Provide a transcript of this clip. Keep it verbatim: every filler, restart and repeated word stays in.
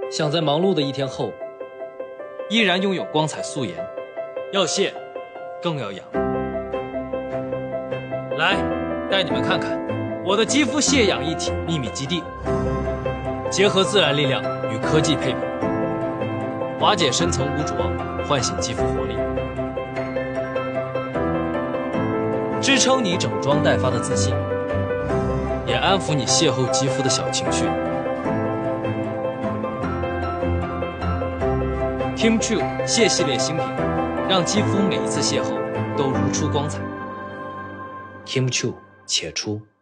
想在忙碌的一天后，依然拥有光彩素颜，要卸，更要养。来，带你们看看我的肌肤卸氧一体秘密基地，结合自然力量与科技配比，瓦解深层污浊，唤醒肌肤活力，支撑你整装待发的自信，也安抚你邂逅肌肤的小情绪。Kim Chu 卸系列新品，让肌肤每一次邂逅都如出光彩。Kim Chu 且出。